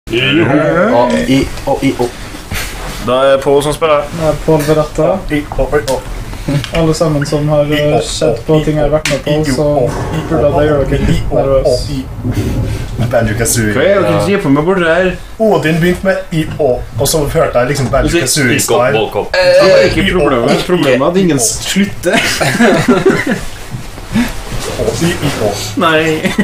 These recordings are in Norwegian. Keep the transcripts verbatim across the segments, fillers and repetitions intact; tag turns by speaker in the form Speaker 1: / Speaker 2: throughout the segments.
Speaker 1: I-O-I-O.
Speaker 2: Da er det Paul som spiller.
Speaker 3: Det er Paul Beretta.
Speaker 2: I-O-I-O.
Speaker 3: Alle sammen som har uh, sett på ting jeg har vært med på, så burde det gjøre dere litt nervøs.
Speaker 2: Banjo-Kazooie.
Speaker 4: Hva er det dere driver på med borte her?
Speaker 2: Odin begynte med I-O, og så hørte jeg liksom Banjo-Kazooie-style.
Speaker 4: Det er ikke problemet. Problemet er at ingen slutter.
Speaker 2: I-O.
Speaker 4: Nei.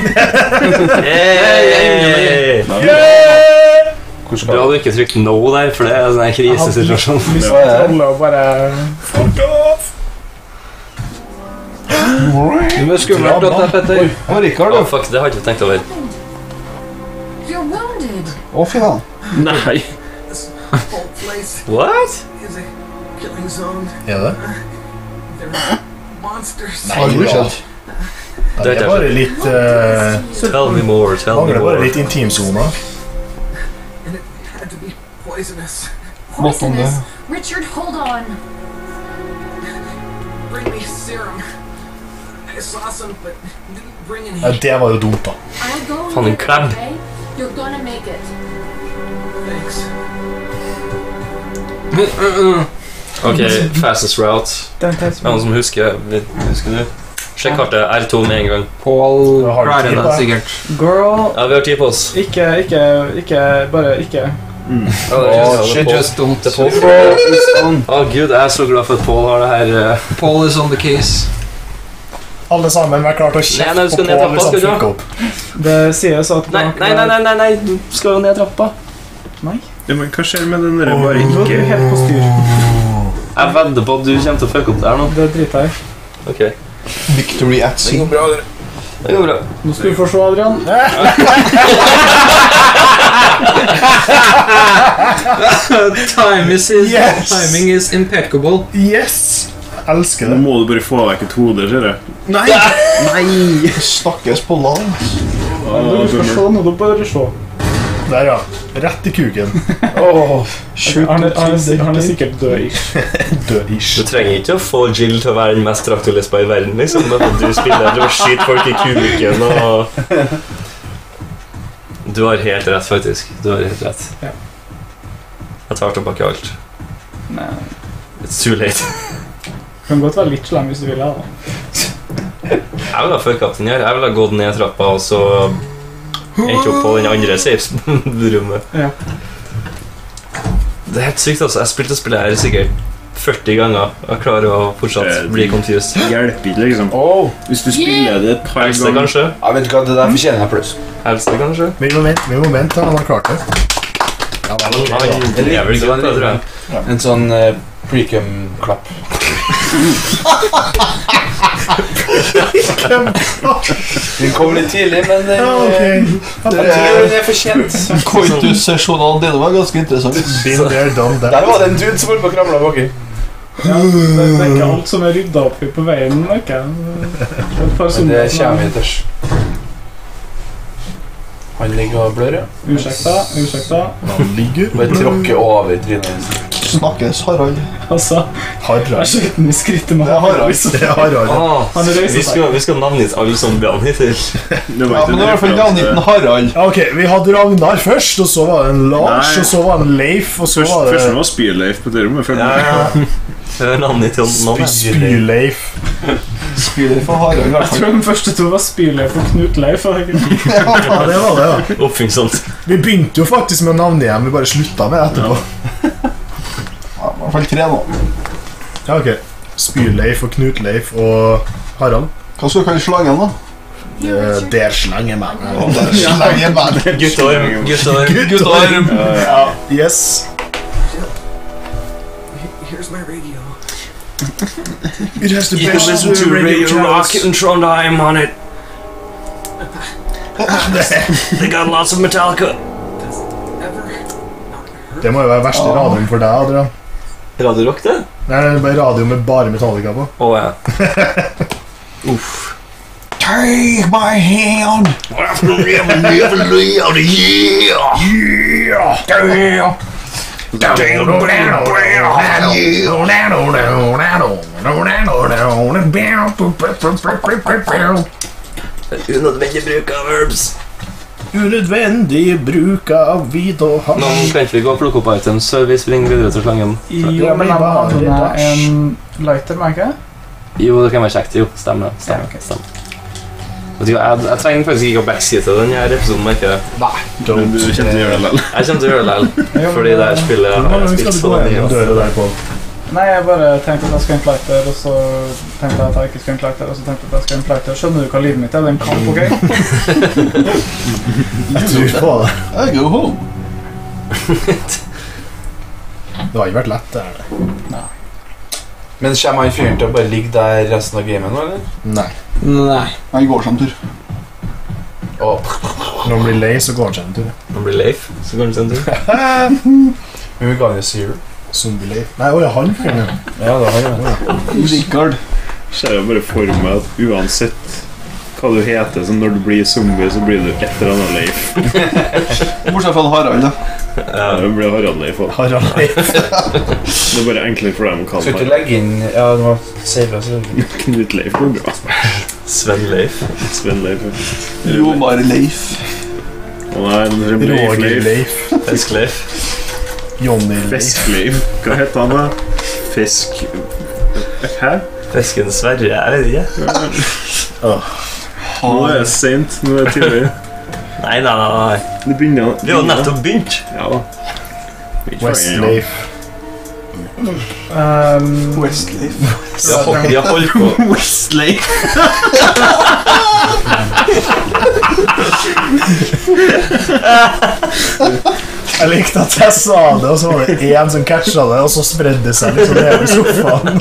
Speaker 5: Bra du ikke trykt no der, for det er en sånn krisesituasjon.
Speaker 3: Jeg hadde lyst til alle å bare...
Speaker 2: Fuck off!
Speaker 1: Du er skummelt at det er Petter. Å, Rikard,
Speaker 5: Oh, fuck, det har jeg ikke tenkt over.
Speaker 1: Å, fy faen.
Speaker 4: Nei.
Speaker 5: What?
Speaker 2: Er det?
Speaker 1: Nei, det er skjedd.
Speaker 2: Det er bare litt... Uh,
Speaker 5: Tell me more, tell me
Speaker 2: mangler bare
Speaker 5: more.
Speaker 2: litt intimsoner.
Speaker 1: Måtte om det.
Speaker 6: Richard, hold on.
Speaker 7: Bring me serum. I saw some, but didn't bring any.
Speaker 2: Ja, det var jo dumt, da.
Speaker 6: I'll go
Speaker 5: Fan, en
Speaker 6: later,
Speaker 5: crab.
Speaker 6: okay? You're gonna make it.
Speaker 7: Thanks.
Speaker 5: Ok, fastest route.
Speaker 3: Den testen.
Speaker 5: Noen som husker, husker du? Sjekk kartet, R to med en gang.
Speaker 1: Paul
Speaker 2: Har du
Speaker 1: klarer
Speaker 2: tid
Speaker 1: det
Speaker 2: på det?
Speaker 1: sikkert.
Speaker 3: Girl,
Speaker 5: Ja, vi har tid på oss.
Speaker 3: ikke, ikke, ikke, bare ikke.
Speaker 5: Ja, det er
Speaker 1: Oh,
Speaker 5: just-
Speaker 1: shit,
Speaker 5: det er
Speaker 1: just don't.
Speaker 5: Det er Paul.
Speaker 1: Paul is on.
Speaker 5: Å Gud, jeg er så glad for at Paul har det her. eh.
Speaker 1: Paul is on the case.
Speaker 2: Alle sammen vær klart å
Speaker 5: Nei,
Speaker 2: kjefte
Speaker 5: nei, du skal
Speaker 2: på
Speaker 5: ned
Speaker 2: Paul
Speaker 5: trappa,
Speaker 2: hvis han
Speaker 5: skal du
Speaker 2: fucker
Speaker 5: ha?
Speaker 2: opp.
Speaker 3: Det sies at...
Speaker 5: Nei, nei, nei, nei, nei, nei, du skal jo ned trappa.
Speaker 3: Nei.
Speaker 4: Ja, men hva skjer med den der bare
Speaker 3: Nå er du
Speaker 4: ikke?
Speaker 3: helt på styr.
Speaker 5: Jeg vedder på at du kommer til å fucke opp der nå.
Speaker 3: Det driter jeg i.
Speaker 5: Ok,
Speaker 1: Victory at sea.
Speaker 5: det går bra.
Speaker 3: Nå skal du få se, Adrian.
Speaker 1: Time is his,
Speaker 2: Yes!
Speaker 1: timing is impeccable.
Speaker 2: Yes! Jeg elsker
Speaker 4: Nå
Speaker 2: det.
Speaker 4: må du bare få vekk et hode, ser jeg.
Speaker 2: Nei!
Speaker 1: Nei! Snakkes på land.
Speaker 3: Du skal se, nå du bare se.
Speaker 2: Der, ja. Rett i kuken.
Speaker 1: Åh,
Speaker 3: Han er, han er, han er sikkert død i.
Speaker 2: Død-ish.
Speaker 5: Du trenger ikke å få Jill til å være den mest traktorlespa i verden, liksom. Men at du spiller, du skyter folk i kuken og... Du har helt rett, faktisk. Du har helt rett.
Speaker 3: Ja.
Speaker 5: Jeg tar tilbake alt.
Speaker 3: Nei.
Speaker 5: It's too late.
Speaker 3: Du kan godt være litt slem hvis du vil, da.
Speaker 5: Jeg vil ha fucka opp den her. Jeg vil ha gått ned trappa og så endte opp på den andre safe-rommet.
Speaker 3: Ja.
Speaker 5: Det er helt sykt, altså. Jeg spilte spillet her sikkert førti ganger og klarer å fortsatt bli confused.
Speaker 4: Hjelper ikke, liksom.
Speaker 1: Åh,
Speaker 4: Hvis du spiller det et par
Speaker 5: Helse,
Speaker 4: ganger.
Speaker 5: kanskje?
Speaker 1: jeg vet ikke hva det der fortjener jeg pluss.
Speaker 5: Helse, kanskje?
Speaker 2: Vi må vente, vi må vente, han har klart det. Ja,
Speaker 5: Han han lever ikke godt, tror jeg.
Speaker 1: En sånn uh, precum-klapp. Den kom litt tidlig, men den,
Speaker 2: Ja, ok.
Speaker 1: det er, den er fortjent. Koitus-sesjonene dine var ganske interessant.
Speaker 2: Been there, done that.
Speaker 1: Der var det en dude som holdt på å kravle baki.
Speaker 3: Ja, det, det er ikke alt som er rydda opp i på veien, ikke? Et par
Speaker 1: Men
Speaker 3: sånne
Speaker 1: det
Speaker 3: som-
Speaker 1: kommer vi til. Han ligger og blør, ja.
Speaker 3: Ursäkta, ursäkta.
Speaker 2: Han ligger
Speaker 1: Bare tråkker over i trynet hans. Snakkes, Harald.
Speaker 3: Altså, jeg
Speaker 2: Harald.
Speaker 3: skjøt den i skrittet med
Speaker 2: Det er
Speaker 3: Harald.
Speaker 2: Harald. Det er Harald.
Speaker 5: Ah,
Speaker 3: Han reiser
Speaker 5: vi,
Speaker 3: seg.
Speaker 5: skal, vi skal navngitt alle zombiene hittil.
Speaker 4: Det var
Speaker 1: Ja,
Speaker 4: ikke
Speaker 1: men det
Speaker 4: en
Speaker 1: er i hvert fall
Speaker 4: referanse.
Speaker 1: navnet Harald.
Speaker 2: Ja, ok, vi hadde Ragnar først, og så var det en Lars,
Speaker 4: Nei.
Speaker 2: og så var det en Leif, og så
Speaker 4: Først,
Speaker 2: var
Speaker 4: først
Speaker 2: det
Speaker 4: var Spyrleif på det rommet. føler
Speaker 5: Ja,
Speaker 4: jeg.
Speaker 5: ja. Hør navnet til navnet.
Speaker 2: Spy-Leif.
Speaker 1: Spyler for Harald, i hvert
Speaker 3: Jeg
Speaker 1: fall.
Speaker 3: tror den første to var Spyrleif og Knut Leif. var det ikke?
Speaker 2: Ja, det var det, ja.
Speaker 5: Oppfinnsomt.
Speaker 2: Vi begynte jo faktisk med navnet igjen, vi bare slutta med det etterpå.
Speaker 1: Ja, i hvert fall tre nå.
Speaker 2: Ja, ok. Spy-Leif og Knut-Leif og Harald.
Speaker 1: Hva skal du kalle slangen, da?
Speaker 2: Eh, Der slangemann.
Speaker 1: Slangemann.
Speaker 5: Guttorm. Guttorm.
Speaker 1: Guttorm.
Speaker 2: Ja, yes.
Speaker 7: Here's my radio.
Speaker 2: It has the
Speaker 5: You can
Speaker 2: best
Speaker 5: listen to Radio Rock in Trondheim on it. They got lots of Metallica.
Speaker 7: Ever not heard?
Speaker 2: Det må jo være verste radioen for deg, Adrian.
Speaker 5: Radio Rock, det?
Speaker 2: Nei, det er bare radio med bare Metallica på.
Speaker 5: Å ja. Uff.
Speaker 1: Take my hand.
Speaker 5: Unødvendig bruk av herbs.
Speaker 2: Unødvendig bruk av hvit og
Speaker 5: Men
Speaker 2: hasj.
Speaker 5: kan ikke vi gå og plukke opp items før vi springer videre til slangen?
Speaker 3: Ja, men han hadde med en lighter, merker jeg?
Speaker 5: Jo, det kan være kjekt. Jo, stemmer. Stemmer.
Speaker 3: Ja, ok.
Speaker 5: stemmer. Vet du hva, Jeg, jeg trenger faktisk ikke å backseate den her episoden, merker jeg.
Speaker 4: Men du kommer til å gjøre det likevel.
Speaker 5: Jeg kommer til å gjøre det likevel. Fordi det her spillet
Speaker 2: Hvor
Speaker 5: har
Speaker 2: mange
Speaker 5: jeg
Speaker 2: ganger skal
Speaker 5: spilt
Speaker 2: du
Speaker 5: så
Speaker 2: gå
Speaker 5: mye.
Speaker 2: gjennom
Speaker 5: altså.
Speaker 2: døra der på?
Speaker 3: Nei, jeg bare tenkte at jeg skulle ha en lighter, og så tenkte jeg at jeg ikke skulle ha en lighter, og så tenkte jeg at jeg skulle ha en lighter. Skjønner du hva livet mitt er? Det er en kamp, ok?
Speaker 2: Jeg tror på det.
Speaker 1: I go home.
Speaker 2: Det har ikke vært lett, det er det.
Speaker 1: Men kommer han fyren til å bare ligge der resten av gamen nå, eller?
Speaker 2: Nei.
Speaker 8: Nei. Han går seg en tur.
Speaker 1: Åh,
Speaker 2: Når han blir lei, så går han seg en tur.
Speaker 5: Når han blir leif, så går han til en tur.
Speaker 1: men vi ga han jo Zero.
Speaker 2: Zombie-lei. Nei, åja, han fyren, ja.
Speaker 1: Ja, det har han jo.
Speaker 8: Rikard.
Speaker 4: Ser jeg bare for meg at uansett hva du heter, så når du blir zombie, så blir du et eller annet Leif.
Speaker 8: Bortsett fra Harald, da.
Speaker 4: Ja, det blir Harald Leif også.
Speaker 2: Harald Leif.
Speaker 4: Det er bare enklere for dem å
Speaker 1: Skal
Speaker 4: kalle
Speaker 1: ikke
Speaker 4: meg
Speaker 1: legge inn... Ja, du må save oss.
Speaker 4: Knut Leif. Går bra.
Speaker 5: Sven Leif.
Speaker 4: Sven Leif.
Speaker 8: Råmar Leif.
Speaker 4: Å nei, det er Leif
Speaker 2: Roger
Speaker 4: Leif.
Speaker 2: Leif.
Speaker 5: Fisk Leif.
Speaker 2: Jonny Leif.
Speaker 4: Fisk-Leif. Hva heter han da? Fisk... Hæ?
Speaker 5: Fisken Sverre, jeg vet ikke.
Speaker 4: Nå er det sent. Nå er det tidlig.
Speaker 5: Nei, nei, nei, nei.
Speaker 4: Det begynner...
Speaker 5: Vi har jo nettopp begynt.
Speaker 4: Ja da.
Speaker 2: West Leif.
Speaker 3: Um,
Speaker 8: Westleif.
Speaker 5: Vi har, hol- vi har holdt på.
Speaker 8: Westleif.
Speaker 2: Jeg likte at jeg sa det, og så var det en som catcha det, og så spredde det seg liksom ned i sofaen.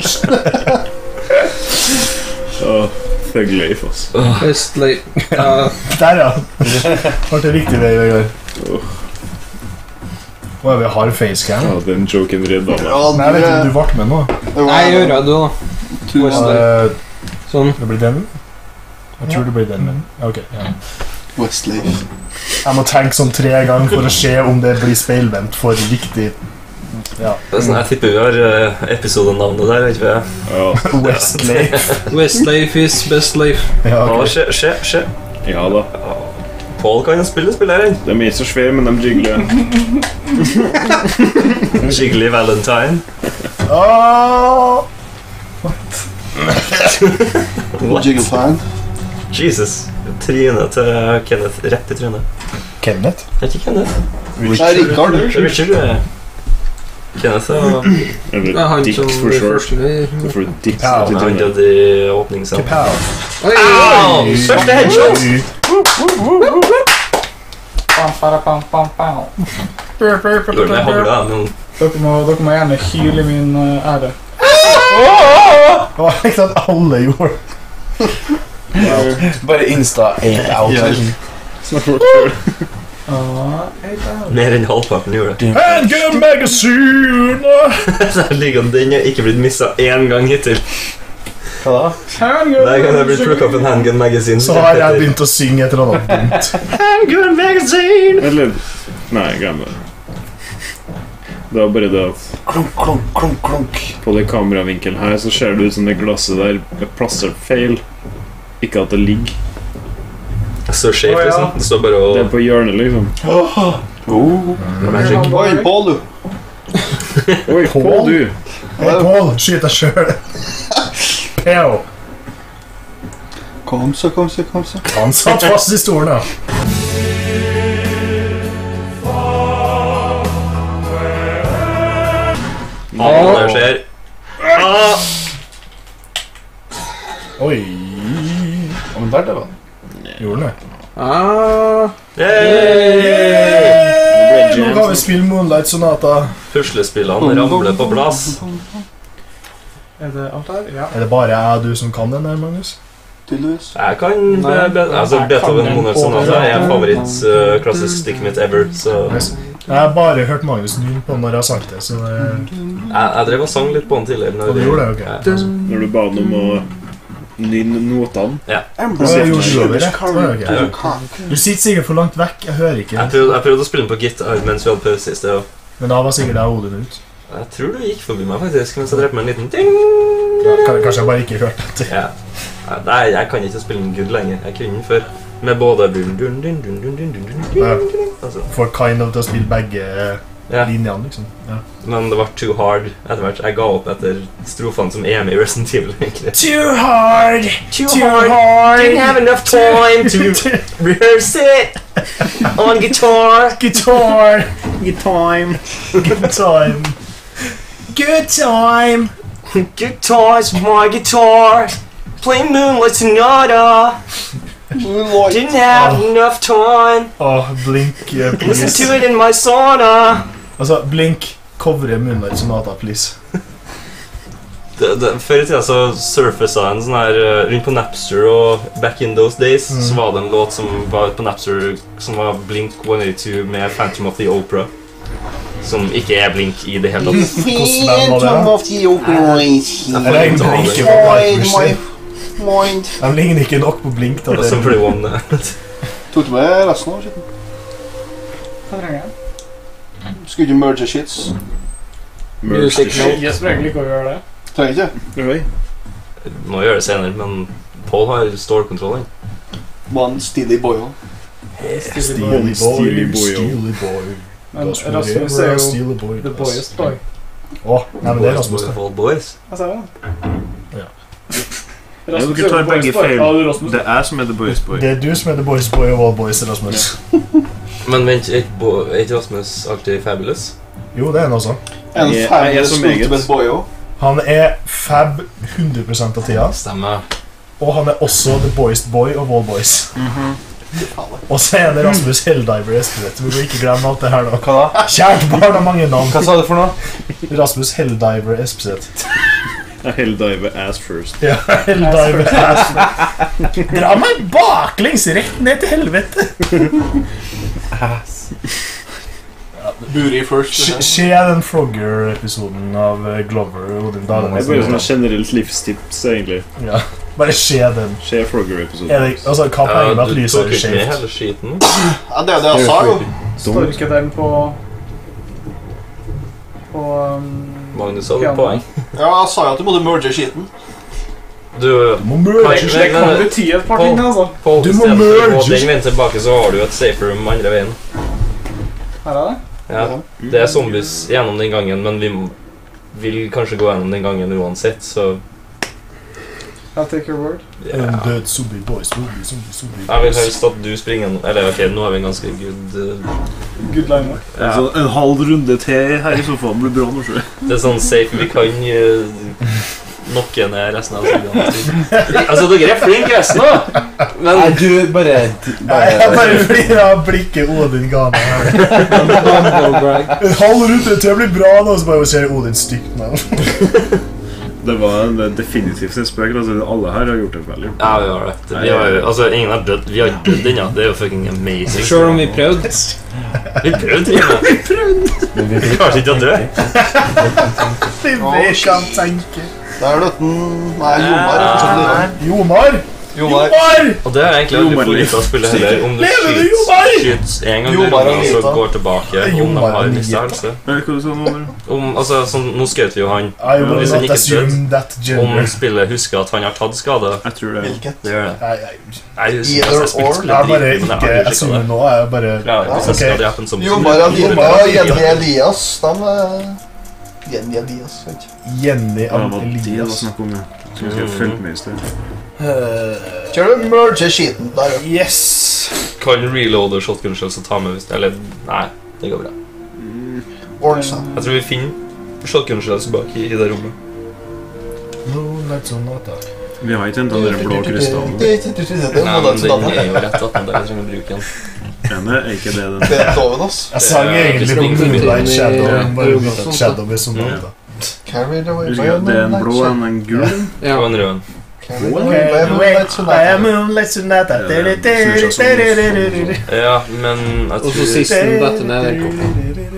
Speaker 4: Åh, Thug Leif, altså.
Speaker 8: Westleif. Ja.
Speaker 2: Der, ja. Ble det riktig vei, Vegard? Hva er vi har facecam?
Speaker 4: Ja, den joken redda meg.
Speaker 8: Ja,
Speaker 2: Nei, jeg vet ikke om du ble med nå.
Speaker 8: Nei, jeg gjør det, du da. Westleif.
Speaker 2: Uh,
Speaker 8: Sånn.
Speaker 2: det blir den? Jeg tror det blir den. Men. Ok, ja.
Speaker 8: Westleif.
Speaker 2: Jeg må tenke sånn tre ganger for å se om det blir speilvendt for riktig. Ja.
Speaker 5: Det er sånn, jeg tipper vi har uh, episodenavnet der, vet ikke jeg.
Speaker 4: Ja,
Speaker 2: Westleif.
Speaker 8: Westleif is best life.
Speaker 2: Ja,
Speaker 5: Ja,
Speaker 2: ok.
Speaker 5: skje, skje, skje.
Speaker 4: ja da.
Speaker 5: Paul kan spille spiller her.
Speaker 4: De er ikke så svære, men de jigler.
Speaker 5: Jiggly Valentine.
Speaker 2: Åh!
Speaker 8: Jiggle fan.
Speaker 5: Jesus. Trynet til Kenneth. Rett i trynet.
Speaker 2: Kenneth?
Speaker 5: Det er ikke Kenneth.
Speaker 8: Nei, Rikard.
Speaker 5: Det er Richard, du er. Kenneth er...
Speaker 8: Det er
Speaker 4: Eller
Speaker 8: han
Speaker 4: Dick
Speaker 8: som
Speaker 4: for
Speaker 8: blir
Speaker 4: short.
Speaker 8: første.
Speaker 4: Så får du Dick
Speaker 2: Ja,
Speaker 4: til
Speaker 5: Han
Speaker 4: trynet.
Speaker 5: døde i åpningsscenen.
Speaker 2: Kapow.
Speaker 8: Oi,
Speaker 5: Au! Første headshot!
Speaker 3: Bam, bam, bam, bam, bam.
Speaker 5: Lord, jeg hagla, men...
Speaker 3: Dere må, dere må gjerne hyle i min uh, ære.
Speaker 2: Åh, jeg likte at alle gjorde
Speaker 1: Bare insta eight out.
Speaker 8: Ja.
Speaker 4: Snart folk før.
Speaker 3: Ah, hey, down.
Speaker 5: Mer enn halvparten gjorde det.
Speaker 2: Handgun Magazine!
Speaker 5: Der ligger den er ikke blitt misset én gang hittil.
Speaker 1: Hva da?
Speaker 5: Hver gang jeg blir plukket opp en Handgun Magazine,
Speaker 2: Så har jeg begynt å synge et eller annet dumt.
Speaker 5: Handgun Magazine!
Speaker 4: Eller nei, glem det. Det var bare det at
Speaker 1: Klunk, klunk, klunk, klunk.
Speaker 4: på det kameravinkelen her så ser det ut som det glasset der er plassert feil. Ikke at det ligger.
Speaker 5: Så skjevt,
Speaker 3: Å, ja.
Speaker 5: liksom. Det står bare
Speaker 4: Det er
Speaker 5: å...
Speaker 4: på hjørnet, liksom.
Speaker 5: Magic.
Speaker 8: Oi, Paul, du.
Speaker 4: Oi, Paul, du!
Speaker 2: Hei, Paul, skyt deg sjøl. Peo.
Speaker 8: Kom så, kom så, kom så.
Speaker 2: Han satt fast i stolen, da.
Speaker 5: Hva der skjer? Ah!
Speaker 2: Oi.
Speaker 1: Ja, men der det var
Speaker 2: Gjorde den det?
Speaker 8: Ah,
Speaker 5: Yay!
Speaker 2: Nå kan vi spille Moonlight Sonata.
Speaker 5: Puslespillene ramler på plass.
Speaker 3: Er det alt her? Ja.
Speaker 2: Er det bare jeg og du som kan den der, Magnus?
Speaker 8: tydeligvis.
Speaker 5: Jeg kan be,
Speaker 8: Nei.
Speaker 5: be, altså
Speaker 3: Jeg
Speaker 5: Beethoven
Speaker 3: kan den
Speaker 5: Moonlight
Speaker 3: på
Speaker 5: Sonata
Speaker 3: det.
Speaker 5: er favoritt uh, klassisk stikket mitt ever, så
Speaker 2: Jeg har bare hørt Magnus nyn på når jeg har sagt det, så det...
Speaker 5: jeg, jeg drev og sang litt på den tidligere. Når
Speaker 2: Og du
Speaker 5: vi-
Speaker 2: gjorde det, ok.
Speaker 5: Ja.
Speaker 4: Når du ba han om å nynne notene.
Speaker 2: Ja, jeg gjorde det over, det. Det var ok. Du sitter sikkert for langt vekk, jeg hører ikke.
Speaker 5: Jeg prøvde, jeg prøvde å spille den på gitar mens vi hadde pause i sted. og
Speaker 2: Men da var sikkert jeg hodet ut.
Speaker 5: Jeg tror du gikk forbi meg faktisk mens jeg drev med en liten ting.
Speaker 2: Ja, kan- Kanskje jeg bare ikke hørte det.
Speaker 5: Ja. Nei, jeg kan ikke spille den good lenger. Jeg kunne den før. Med både dun, dun, dun, dun, dun, dun, dun, dun,
Speaker 2: Ja.
Speaker 5: altså.
Speaker 2: For kind of til å spille begge
Speaker 5: Ja.
Speaker 2: linjene, liksom. Ja.
Speaker 5: Men det var too hard etter hvert. Jeg ga opp etter strofene som er med i Resident Evil, egentlig.
Speaker 2: Too hard!
Speaker 5: Too,
Speaker 2: Too hard!
Speaker 5: Didn't have enough time to rehearse it on guitar.
Speaker 2: Guitar!
Speaker 4: Good time.
Speaker 2: Good time. Good time!
Speaker 5: Guitar's my guitar. Play Moonlight Sonata.
Speaker 8: Moonlight.
Speaker 5: Didn't have enough time.
Speaker 2: Åh, Blink, uh,
Speaker 5: Listen
Speaker 2: please.
Speaker 5: to it in my sauna.
Speaker 2: Altså, Blink, covre Moonlight Sonata, please.
Speaker 5: Det, det, før i tida så surfacet en sånn her uh, rundt på Napster, og back in those days
Speaker 2: Mm.
Speaker 5: så var det en låt som var på Napster som var Blink one eighty-two med Phantom of the Opera. Som ikke er Blink i det hele tatt.
Speaker 2: Hvordan band var det da?
Speaker 8: of the operations.
Speaker 2: Eller egentlig ikke på White
Speaker 8: mind.
Speaker 2: De ligner ikke nok på Blink da.
Speaker 5: Og så ble det one.
Speaker 8: Tok du med resten av skitten?
Speaker 3: Hva trenger jeg?
Speaker 8: Skulle ikke merge shits.
Speaker 4: Music
Speaker 3: Jeg som regel ikke å gjøre det.
Speaker 8: Trenger ikke.
Speaker 4: Oi.
Speaker 5: Må gjøre det senere, men Paul har stålkontrollen.
Speaker 8: Man steely boy også.
Speaker 2: Steely
Speaker 3: Boy.
Speaker 2: boy,
Speaker 4: Steely boy,
Speaker 2: steely boy.
Speaker 3: Men
Speaker 2: Does
Speaker 3: Rasmus
Speaker 2: whatever
Speaker 3: er
Speaker 2: a
Speaker 3: jo
Speaker 2: steely boy
Speaker 3: the
Speaker 2: does.
Speaker 3: boyest boy.
Speaker 2: Åh, nei, men det er Rasmus
Speaker 5: Boys,
Speaker 2: da.
Speaker 5: boys, boys.
Speaker 3: Hva sa jeg da?
Speaker 2: Ja.
Speaker 3: Rasmus
Speaker 4: dere
Speaker 3: er
Speaker 4: tar
Speaker 3: the boyest
Speaker 4: begge
Speaker 3: boy.
Speaker 4: feil.
Speaker 3: Ja, du er Rasmus.
Speaker 4: Det er som er The Boys Boy.
Speaker 2: Det er du som er the boys boy of all boys, Rasmus.
Speaker 5: Men vent, er ikke Bo- er ikke Rasmus alltid fabulous?
Speaker 2: Jo, det er han også.
Speaker 8: En
Speaker 4: Jeg- jeg er
Speaker 8: fabulous
Speaker 4: så meget.
Speaker 8: ultimate boy også.
Speaker 2: Han er fab hundre prosent av tida,
Speaker 5: Stemmer.
Speaker 2: og han er også the boyest boy of all boys. Og så er det Rasmus Helldiver Espelet. Vi må ikke glemme alt det her da.
Speaker 1: Hva da?
Speaker 2: Kjært barn har mange navn.
Speaker 1: Hva sa du for noe?
Speaker 2: Rasmus Helldiver Espelet.
Speaker 4: I helldive ass first.
Speaker 2: Ja, Helldiver Espelet. Dra meg baklengs rett ned til helvete.
Speaker 8: Buri first.
Speaker 2: Se se den Frogger-episoden av eh, Glover og den dagen.
Speaker 4: Det er bare sånn generelt livstips, egentlig.
Speaker 2: Ja, bare se den.
Speaker 4: Se Frogger-episoden.
Speaker 2: Er det, altså, hva
Speaker 5: Ja,
Speaker 2: poenget med at
Speaker 5: du
Speaker 2: lyset
Speaker 5: tok
Speaker 2: er
Speaker 5: ikke med
Speaker 2: skjevt?
Speaker 5: hele skiten.
Speaker 8: Ja, det er det jeg sa jo.
Speaker 3: Storket den på På um,
Speaker 5: Magnus hadde
Speaker 3: Ja.
Speaker 5: et poeng.
Speaker 8: Ja, jeg sa jo at du måtte merge skiten.
Speaker 5: Du,
Speaker 2: Du må merge.
Speaker 3: Det kan bety et par ting, altså.
Speaker 5: Paul,
Speaker 2: Du
Speaker 5: i
Speaker 2: må
Speaker 5: stedet for å gå
Speaker 2: merge.
Speaker 5: den veien tilbake, så har du et safe room andre veien.
Speaker 3: Her er det.
Speaker 5: Ja, det er zombies gjennom den gangen, men vi m- vil kanskje gå gjennom den gangen uansett, så
Speaker 3: I'll take your word.
Speaker 5: ja.
Speaker 2: Undead zombie boys, zombie, zombie, zombie
Speaker 5: Jeg vil
Speaker 2: boys.
Speaker 5: helst at du springer en- Eller ok, nå har vi en ganske good uh,
Speaker 3: Good line.
Speaker 5: ja.
Speaker 4: Altså, en halv runde til her i sofaen blir bra nå, sjø.
Speaker 5: Det er sånn safe vi kan uh, nokke ned resten av tiden. Altså, dere er flinke resten nå!
Speaker 1: Nei,
Speaker 5: Men
Speaker 1: du bare
Speaker 2: Nei, jeg bare flirer av blikket Odin ga meg her. En halv runde til blir bra nå, så bare ser Odin stygt med.
Speaker 4: Det var en eh, definitivt en spøk. Altså, alle her har gjort det veldig.
Speaker 5: ja, vi har det. Vi har jo, altså, ingen har dødd. Vi har ikke dødd ennå. Det er jo fucking amazing.
Speaker 9: Selv om vi prøvde.
Speaker 5: Vi prøvde, vi
Speaker 1: Men vi
Speaker 5: Vi klarte ikke å dø.
Speaker 2: Vi kan tenke.
Speaker 8: Der er løtten. Nei, Jomar er fortsatt livet.
Speaker 2: Jomar!
Speaker 1: Jomar.
Speaker 2: Jomar!
Speaker 5: Og det er egentlig aldri
Speaker 4: Jomar
Speaker 5: politisk å spille heller. Om du
Speaker 2: Lever du,
Speaker 5: skyter,
Speaker 2: Jomar?
Speaker 5: skyter en gang du
Speaker 8: Jomar og
Speaker 5: runder, så
Speaker 8: Nita.
Speaker 5: går tilbake om de
Speaker 2: Jomar
Speaker 5: har
Speaker 2: og
Speaker 5: en
Speaker 2: Nita.
Speaker 5: viss helse.
Speaker 4: Eh, Hva du sa nå? Maren?
Speaker 5: Om, altså, sånn, nå skjøt vi jo han.
Speaker 2: I will
Speaker 5: Hvis han
Speaker 2: not
Speaker 5: ikke
Speaker 2: assume that
Speaker 5: Om
Speaker 2: gender.
Speaker 5: spillet husker at han har tatt skade.
Speaker 4: Jeg tror det.
Speaker 8: Hvilket?
Speaker 5: Det gjør det.
Speaker 2: Nei, jeg,
Speaker 5: Nei, jeg husker,
Speaker 8: Either
Speaker 5: altså, jeg spilte
Speaker 8: or.
Speaker 5: spillet
Speaker 2: jeg bare
Speaker 5: dritmye, men
Speaker 2: ikke
Speaker 5: jeg har ikke
Speaker 2: assume
Speaker 5: sjekket det.
Speaker 2: nå, jeg bare...
Speaker 5: Ja, hvis jeg
Speaker 2: ok.
Speaker 5: skal drepe en zombie, så
Speaker 8: Jomar og
Speaker 5: blir det
Speaker 8: Nita og
Speaker 2: Nita.
Speaker 8: Jenny Elias. De er Jenny Elias, vet ikke.
Speaker 2: Jenny
Speaker 4: Ja, det var det det var
Speaker 2: Elias.
Speaker 4: snakk om, ja. Så jeg skal følge med i sted.
Speaker 8: Kjør du merge skiten der, ja.
Speaker 2: Yes!
Speaker 5: Kan reloade shotgun shells og ta med hvis Eller, nei, det går bra.
Speaker 8: Ordne seg.
Speaker 5: Jeg tror vi finner shotgun shells bak i, i det rommet.
Speaker 2: Moonlight Sonata.
Speaker 4: Vi har ikke hentet den blå krystallen.
Speaker 8: Det er ikke det
Speaker 5: Nei,
Speaker 8: må
Speaker 5: men
Speaker 8: da
Speaker 5: den er jo rett attmed der. Jeg trenger å bruke den.
Speaker 4: Ene er ikke det den.
Speaker 8: Det er doven, ass.
Speaker 2: Jeg sang
Speaker 5: Det er
Speaker 2: egentlig
Speaker 5: ikke
Speaker 2: om
Speaker 5: spring
Speaker 2: Moonlight
Speaker 9: forbi.
Speaker 2: Shadow,
Speaker 9: Ja.
Speaker 2: men bare bytte ut Shadow med Sonata.
Speaker 8: Carried away
Speaker 4: Husker
Speaker 8: by a
Speaker 4: jeg, det er en
Speaker 8: moonlight
Speaker 4: blå
Speaker 8: sun.
Speaker 4: en, en gul.
Speaker 9: Ja.
Speaker 5: Og en rød en.
Speaker 8: Carried
Speaker 4: Blå?
Speaker 8: away by a moonlight sun.
Speaker 2: I am Moonlight Sonata.
Speaker 4: Ja, det snur seg sånn.
Speaker 5: Ja, men jeg
Speaker 9: Og så
Speaker 5: tror
Speaker 9: sist den detter ned den koppa.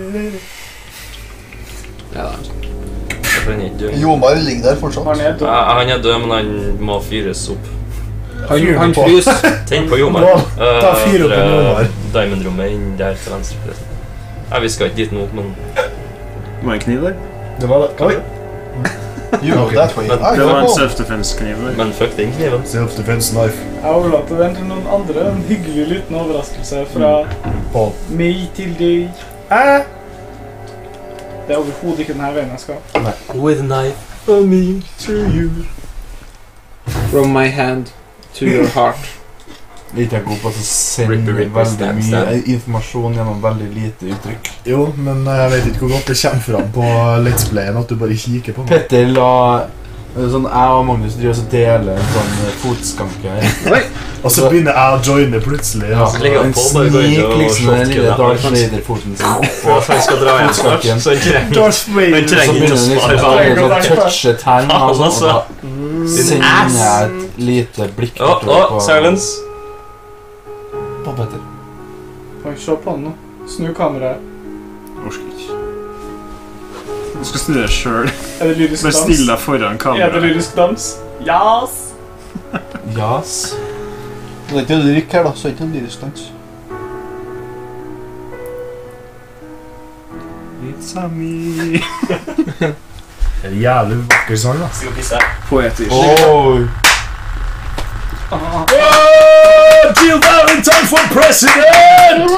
Speaker 9: Ja, da.
Speaker 5: han er ikke død.
Speaker 8: Jomar ligger der fortsatt.
Speaker 3: Han er død.
Speaker 5: Ja, han er død, men han må fyres opp.
Speaker 9: Han,
Speaker 2: Fyr
Speaker 9: han
Speaker 2: på.
Speaker 9: fryser.
Speaker 5: Tenn på Jomar.
Speaker 2: Nå, ta fyr opp
Speaker 5: Eh,
Speaker 2: på Jomar.
Speaker 5: Diamond-rommet inn der til venstre. forresten. Nei, vi skal ikke dit nå, men
Speaker 4: Var det en kniv der?
Speaker 2: Det var det. Oi!
Speaker 1: You go that way.
Speaker 5: Men
Speaker 1: I
Speaker 4: Det
Speaker 1: go
Speaker 4: var en
Speaker 1: home.
Speaker 4: self-defense-kniv.
Speaker 5: Men fuck den kniven.
Speaker 2: Self-defense knife.
Speaker 3: Jeg overlater den til noen andre. En hyggelig liten overraskelse fra
Speaker 2: Paul.
Speaker 3: meg til deg. Eh? Det er overhodet ikke denne veien jeg skal.
Speaker 5: With a knife for me to you.
Speaker 9: From my hand to your heart.
Speaker 1: Litt jeg er god på å sende
Speaker 5: Ripper, ripper,
Speaker 1: veldig
Speaker 5: stab,
Speaker 1: mye
Speaker 5: stab.
Speaker 1: informasjon gjennom veldig lite uttrykk.
Speaker 2: Jo, men jeg vet ikke hvor godt det kommer fram på Let's Playen at du bare kikker på meg.
Speaker 1: Petter la sånn, jeg og Magnus driver og deler en sånn fotskanke her.
Speaker 2: Og så begynner jeg å joine plutselig.
Speaker 1: Ja,
Speaker 2: Ja.
Speaker 5: Så ligger han
Speaker 1: en
Speaker 5: på, bare går inn
Speaker 1: snik
Speaker 5: og
Speaker 1: liksom den
Speaker 5: shotgun
Speaker 1: lille
Speaker 5: der.
Speaker 1: Darth Vader-foten sin.
Speaker 5: Og han skal dra hjem snart,
Speaker 1: Fotskakken.
Speaker 5: så han trenger
Speaker 2: Darth
Speaker 5: Han
Speaker 2: Vader.
Speaker 1: Så
Speaker 5: trenger ikke
Speaker 1: begynner
Speaker 5: å
Speaker 1: den liksom
Speaker 5: spare
Speaker 1: å
Speaker 5: bare.
Speaker 1: touche tærne
Speaker 5: Faen,
Speaker 1: og sånn,
Speaker 5: altså.
Speaker 1: og da
Speaker 5: Sin
Speaker 1: sender
Speaker 5: ass.
Speaker 1: jeg et lite blikk
Speaker 5: Å, å, silence.
Speaker 1: på Petter.
Speaker 3: Oi, se på den nå. Snu kameraet.
Speaker 4: Orsker ikke. Du skal snu deg selv.
Speaker 3: Er det lyrisk
Speaker 4: Bare
Speaker 3: dans?
Speaker 4: still deg foran
Speaker 3: Er det
Speaker 4: kamera.
Speaker 3: lyrisk dans? Yes!
Speaker 1: Jas.
Speaker 8: Det er ikke noe drikk her da, så er det ikke noe dyrestans.
Speaker 4: It's a me.
Speaker 2: Det er en jævlig vakker sang, da.
Speaker 5: Skal pisse.
Speaker 4: Poetisk.
Speaker 1: Oi.
Speaker 3: Ah,
Speaker 2: Oh, Jill Valentine for president!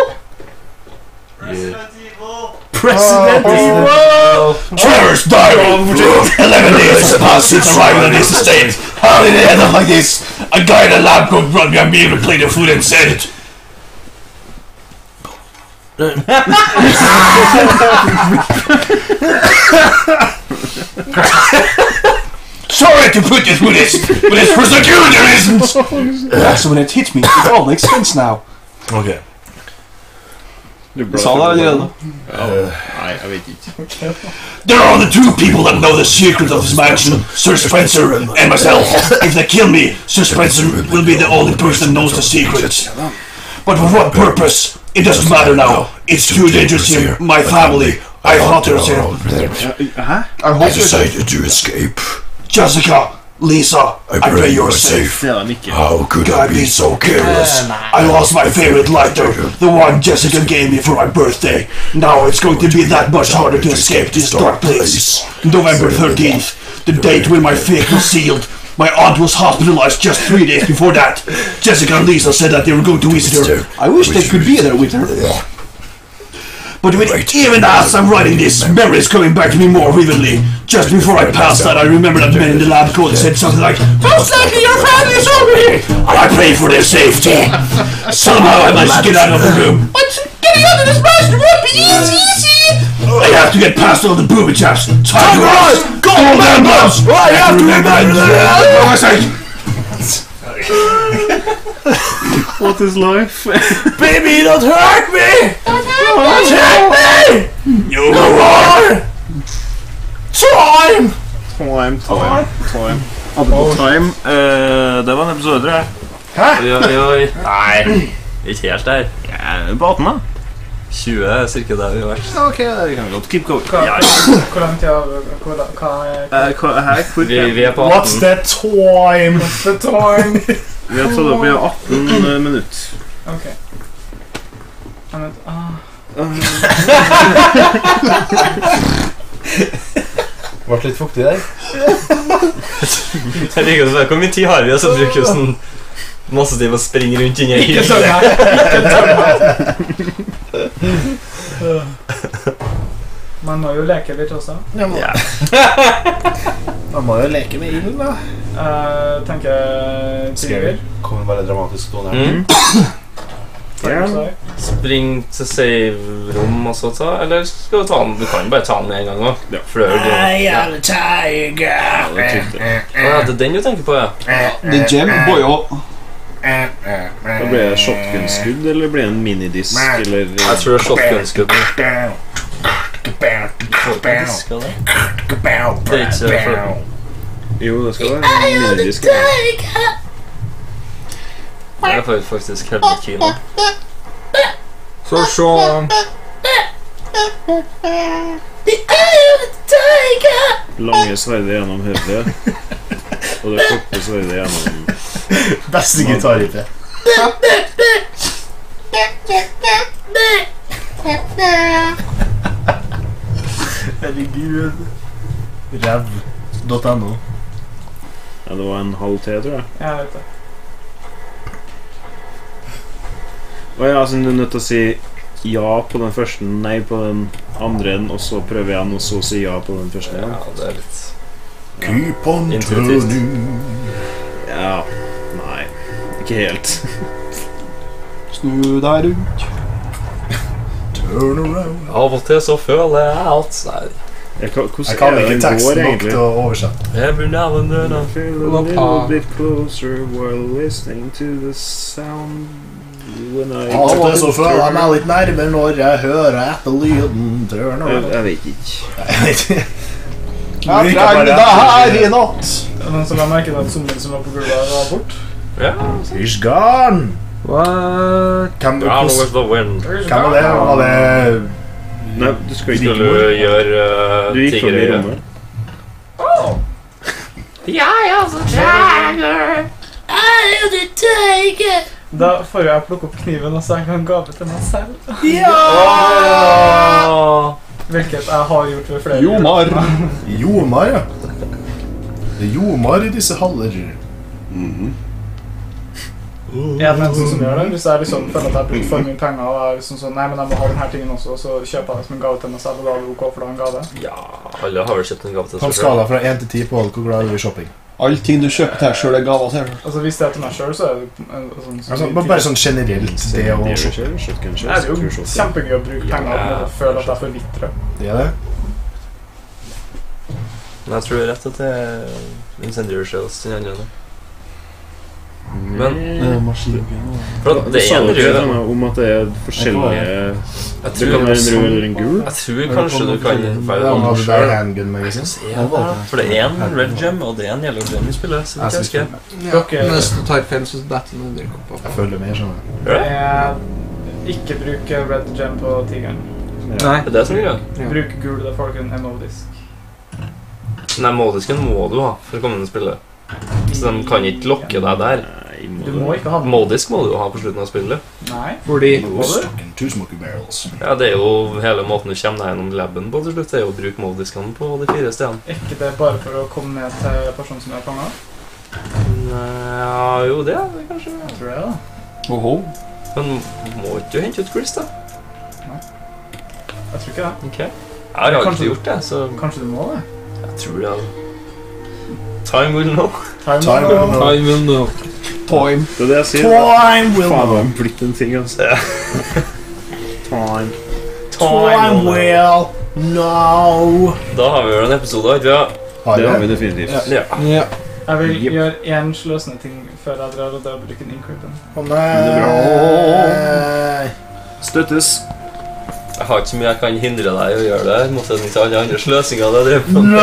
Speaker 2: President Evil!
Speaker 8: Terrorist diary! Eleven days have passed since arrival in this estate. How did it end up like this? A guy in a lab coat brought me a meal and played the food and said it. Sorry to put you through this, but it's for security reasons.
Speaker 1: Uh, so when it hits me, it all makes sense now.
Speaker 2: Ok.
Speaker 4: Du blar
Speaker 1: Sa det
Speaker 4: for-
Speaker 1: allerede.
Speaker 4: Ja. Nei, jeg vet ikke.
Speaker 8: There are only two people that know the secret of this mansion, Sir Spencer and myself. If they kill me, Sir Spencer will be the only person that knows the secret. But for what purpose? It doesn't matter now. It's too dangerous here. My family, I hunters here.
Speaker 4: Hæ?
Speaker 8: I decided to escape. Jessica, Lisa, I pray you're safe.
Speaker 4: Det er han ikke.
Speaker 8: How could I be so careless? I lost my favorite lighter, the one Jessica gave me for my birthday. Now it's going to be that much harder to escape this dark place. November thirteenth, the date when my fate was sealed. My aunt was hospitalized just three days before that. Jessica and Lisa said that they were going to visit her. I wish they could be there with her. But with, even as I'm writing this, memories coming back to me more vividly. Just before I passed that, I remember that man in the lab coat said something like, "Most likely your family's over here." I pray for their safety. Somehow I managed to get out of the room. But getting out of this mansion won't be easy. I have to get past all the booby traps. Time to rise! Go, Lambos! I have to remember that.
Speaker 4: What is life?
Speaker 8: Baby, don't hurt me! Don't hurt me! You no more! Time!
Speaker 4: Time, time, time. Apropos time, eh, det var en episode, tror jeg.
Speaker 5: Oi, oi, oi. Nei, ikke helt der.
Speaker 4: Ja, på atten da.
Speaker 5: tjue er cirka der vi har vært.
Speaker 4: Ok, det kan vi godt. Keep going.
Speaker 3: Hva,
Speaker 4: Ja,
Speaker 3: hvor lang tid har hva, hva er
Speaker 4: eh, hva, her, hvor
Speaker 5: Vi, vi er på
Speaker 2: What's
Speaker 5: atten.
Speaker 2: the time?
Speaker 3: the time?
Speaker 4: Vi har tatt opp i atten minutter.
Speaker 3: Ok. Jeg vet, ah.
Speaker 1: Vart litt fuktig der.
Speaker 5: Jeg liker å spørre, hvor mye tid har vi, og så bruker vi sånn masse tid på å springe rundt inni
Speaker 3: Ikke
Speaker 5: huset.
Speaker 3: tøm meg! Ikke tøm meg! Man må jo leke litt også.
Speaker 5: Ja.
Speaker 2: Man må jo leke med ilden, da.
Speaker 3: Jeg tenker
Speaker 2: Scary.
Speaker 3: Trigger.
Speaker 1: Kommer en veldig dramatisk tone her.
Speaker 5: Mm.
Speaker 3: Ja.
Speaker 5: Spring til save-rom og så ta, eller skal du ta den? Du kan bare ta den med en gang også.
Speaker 4: Ja.
Speaker 5: Flør du.
Speaker 4: Ja, det er tydelig.
Speaker 5: Å ja, det er den du tenker på, ja.
Speaker 1: The Gem Boy også.
Speaker 4: Da blir det shotgun-skudd, eller blir det en minidisk, eller...
Speaker 5: Jeg tror det er shotgun-skudd. Det er ikke for...
Speaker 4: Jo, det skal være en minidisk.
Speaker 5: Jeg er faktisk helt litt keen.
Speaker 1: Så så
Speaker 4: Lange sverdet gjennom høyre, og det korte sverdet gjennom...
Speaker 2: Beste gitarriffet. Herregud. Ræv. .no.
Speaker 4: Ja, det var en halv T, tror jeg.
Speaker 3: Jeg vet det.
Speaker 4: Og ja, altså, du er nødt til å si ja på den første, nei på den andre, og så prøve igjen, og så si ja på den første.
Speaker 5: Ja, det er litt
Speaker 2: Keep on
Speaker 5: intuitivt.
Speaker 2: turning.
Speaker 4: Ja, nei, ikke helt.
Speaker 8: Snu deg rundt.
Speaker 2: Turn around.
Speaker 5: Av og til så føler jeg alt. Nei.
Speaker 4: Jeg kan, hvordan
Speaker 2: Jeg kan
Speaker 4: er det
Speaker 2: ikke
Speaker 4: den
Speaker 2: teksten
Speaker 4: går,
Speaker 2: nok
Speaker 4: egentlig?
Speaker 2: til å oversette.
Speaker 5: Every now and then I
Speaker 4: Feel a little bit closer while listening to the sound when I...
Speaker 2: Av og til så føler jeg meg litt nærmere når jeg hører etter lyden. Turn
Speaker 4: Jeg,
Speaker 2: around.
Speaker 4: jeg vet ikke.
Speaker 2: Jeg vet ikke.
Speaker 8: Jeg trenger deg her i natt.
Speaker 3: Er det noen som har merket at zombien som lå på gulvet var bort?
Speaker 5: Ja.
Speaker 2: He's gone.
Speaker 9: What?
Speaker 2: Hvem
Speaker 5: Down with the wind.
Speaker 2: hvem var det? Var det
Speaker 4: Nei, du skal ikke...
Speaker 5: Skulle du gjøre uh,
Speaker 4: Du gikk forbi
Speaker 5: tigerøye?
Speaker 4: rommet.
Speaker 3: Da får jeg plukke opp kniven, og så jeg kan gave til meg selv.
Speaker 5: Åh!
Speaker 3: Hvilket jeg har gjort ved flere
Speaker 8: Jomar.
Speaker 2: Jomar, ja. Det er Jomar i disse haller.
Speaker 3: Jeg er den eneste som gjør det. Hvis jeg liksom føler at jeg har brukt for mye penger, og jeg er liksom sånn, nei, men jeg må ha denne tingen også, så kjøper jeg det som en gave til meg selv, og da er det ok for da en gave.
Speaker 5: Ja, alle har vel kjøpt en gave til
Speaker 2: På en
Speaker 5: seg
Speaker 2: skala fra én til ti på hvor glad er du i shopping?
Speaker 8: Allting du kjøper til deg selv er gaver til.
Speaker 3: Altså, hvis det er til meg selv, så er det en, sånn...
Speaker 2: Altså, bare sånn generelt, det å shoppe.
Speaker 4: Shotgun
Speaker 3: Det er jo kjempegøy å bruke penger på å føle at jeg forvitrer.
Speaker 2: Det er det.
Speaker 5: Men jeg tror rett at det er Incendiary Shells den andre. Men for at det er en rød.
Speaker 4: Om at det er forskjellige...
Speaker 5: Jeg
Speaker 4: Det
Speaker 5: tror,
Speaker 4: kan være en rød eller en gul.
Speaker 5: jeg tror kanskje du kan
Speaker 2: Ja,
Speaker 5: være
Speaker 2: han
Speaker 5: om
Speaker 2: hadde
Speaker 5: selv.
Speaker 2: der handgun-magasin.
Speaker 5: Ja, for det er en red gem, og det er en yellow gem i spillet, så vidt jeg husker.
Speaker 3: Dere,
Speaker 9: Hvis du tar feil, så detter den ned i koppa.
Speaker 2: Jeg føler mer sånn.
Speaker 3: jeg ikke bruker red gem på tigeren.
Speaker 9: Nei.
Speaker 5: Det er det som gjør det.
Speaker 9: Ja.
Speaker 3: Bruk gul, da får dere en M O-disk.
Speaker 5: Nei, modisken må du ha for å komme inn i spillet. Så de kan ikke lokke deg der.
Speaker 3: Du må ikke ha den.
Speaker 5: Modisk må du jo ha på slutten av spillet.
Speaker 3: Nei.
Speaker 9: Fordi
Speaker 2: Stucken two smoky barrels.
Speaker 5: Ja, det er jo hele måten du kommer deg gjennom laben på til slutt, det er jo å bruke modiskene på de fire stedene.
Speaker 3: Er ikke det bare for å komme ned til personen som er fanget?
Speaker 5: Ja, jo, det er det kanskje.
Speaker 3: Jeg tror det, da.
Speaker 8: Oho.
Speaker 5: Men må ikke du hente ut Chris, da?
Speaker 3: Jeg tror ikke det.
Speaker 5: Ok. Jeg har
Speaker 3: Kanskje-
Speaker 5: alltid gjort det, så
Speaker 3: Kanskje du må det?
Speaker 5: jeg tror det er... Time will know.
Speaker 3: Time,
Speaker 2: Time
Speaker 3: will
Speaker 2: will
Speaker 3: know.
Speaker 2: know.
Speaker 9: I will know. Time.
Speaker 4: Det er det jeg sier.
Speaker 2: Time will
Speaker 4: Faen, det
Speaker 2: know.
Speaker 4: har blitt en ting, altså. Time.
Speaker 2: Time will know.
Speaker 5: Da har vi jo en episode, ikke vi?
Speaker 2: Har
Speaker 4: Det har vi
Speaker 2: vi det?
Speaker 4: definitivt.
Speaker 5: Ja.
Speaker 9: Ja.
Speaker 3: Jeg vil
Speaker 4: Yep.
Speaker 3: gjøre en sløsende ting før jeg drar, og det er å bruke en incrypten.
Speaker 2: Å nei.
Speaker 4: Støttes.
Speaker 5: Jeg har ikke så mye jeg kan hindre deg i å gjøre det, i motsetning til alle andre sløsinger du har drevet på.
Speaker 2: No!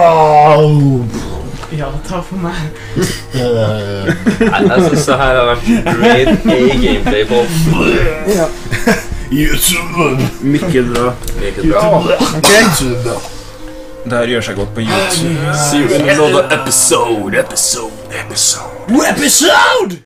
Speaker 3: Ja, ta for meg.
Speaker 5: Jeg, jeg synes det her har vært great A-gameplay på.
Speaker 2: YouTube.
Speaker 4: Mikkel bra.
Speaker 5: Meget bra.
Speaker 2: YouTube.
Speaker 8: Det her gjør seg godt på YouTube.
Speaker 5: See you in another episode.
Speaker 2: Episode, episode, episode. Episode!